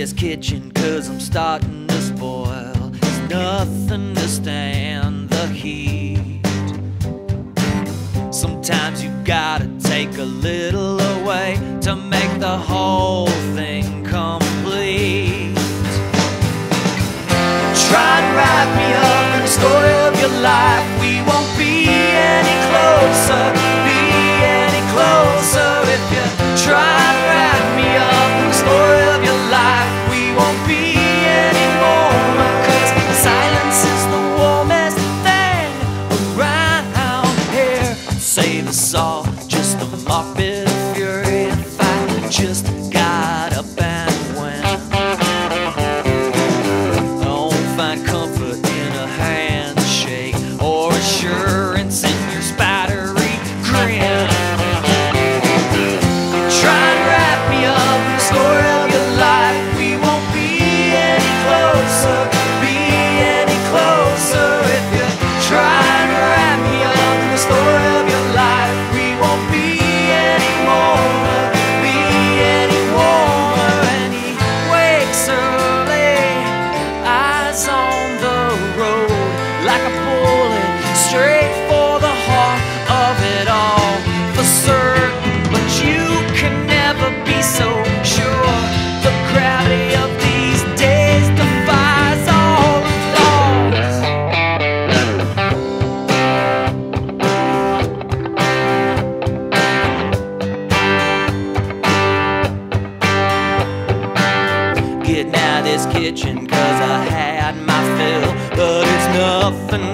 this kitchen 'cause I'm starting to spoil. There's nothing to stand the heat. Sometimes you gotta take a little away to make the whole thing complete. Try and wrap me up in the story of your life. We won't be any closer, be any closer. If you try and wrap me up in the story of your life, we won't be any warmer, 'cause silence is the warmest thing around here. Save us all, just a morbid fury to fight. Just got up and went. Don't find comfort in a handshake or assurance in your spidery grin. Try and wrap me up in the story of your life. We won't be any closer, be any closer. If you try and wrap me up in the story of your life, we won't be any warmer, be any warmer. And he wakes early, eyes on the road, like a bullet straight for the heart of it all. For certain, but you can never be so sure. The gravity of these days defies all laws. Getting out of this kitchen 'cause I had my fill, but it's nothing